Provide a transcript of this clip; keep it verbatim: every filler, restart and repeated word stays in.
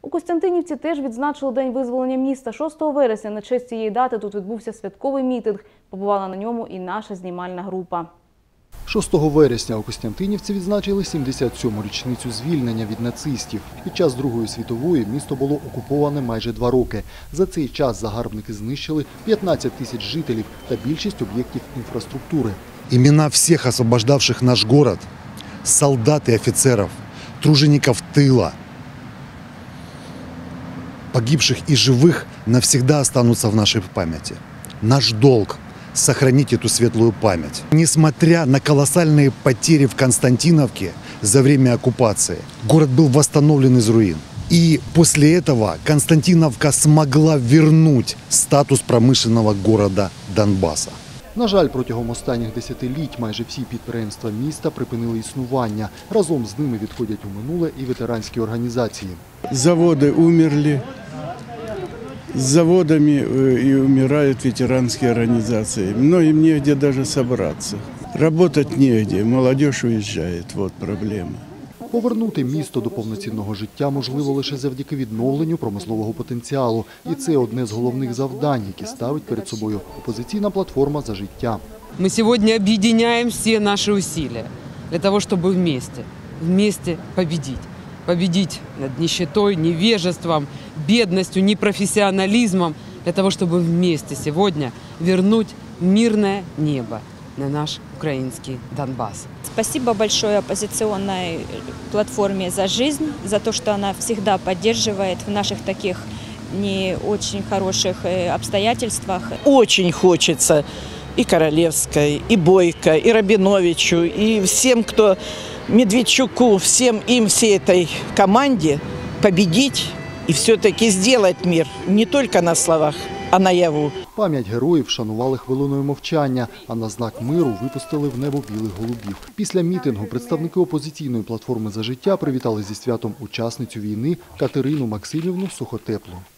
У Костянтинівці теж відзначили День визволення міста. шостого вересня на честь цієї дати тут відбувся святковий мітинг. Побувала на ньому і наша знімальна група. шостого вересня у Костянтинівці відзначили сімдесят сьому річницю звільнення від нацистів. Під час Другої світової місто було окуповане майже два роки. За цей час загарбники знищили п'ятнадцять тисяч жителів та більшість об'єктів інфраструктури. Імена всіх освобождавших наш город, солдат і офіцерів, тружеників тила, погибших и живых навсегда останутся в нашей памяти. Наш долг – сохранить эту светлую память. Несмотря на колоссальные потери в Константиновке за время оккупации, город был восстановлен из руин. И после этого Константиновка смогла вернуть статус промышленного города Донбасса. На жаль, протягом останніх десятиліть майже всі підприємства міста припинили існування. Разом з ними відходять у минуле і ветеранські організації. Заводы умерли, с заводами и умирают ветеранские организации. Многим негде даже собраться. Работать негде, молодежь уезжает, вот проблема. Повернути місто до повноцінного життя можливо лише завдяки відновленню промислового потенціалу. І це одне з головних завдань, які ставить перед собою опозиційна платформа «За життя». Мы сегодня объединяем все наши усилия для того, чтобы вместе, вместе победить. Победить над нищетой, невежеством, бедностью, непрофессионализмом, для того, чтобы вместе сегодня вернуть мирное небо на наш украинский Донбасс. Спасибо большое оппозиционной платформе «За жизнь» за то, что она всегда поддерживает в наших таких не очень хороших обстоятельствах. Очень хочется и Королевской, и Бойко, и Рабиновичу, и всем, кто Медведчуку, всем им, всей этой команде победить и все-таки сделать мир не только на словах, а наяву. Пам'ять героїв вшанували хвилиною мовчання, а на знак миру випустили в небо білих голубів. Після мітингу представники опозиційної платформи «За життя» привітали зі святом учасницю війни Катерину Максимівну Сухотеплу.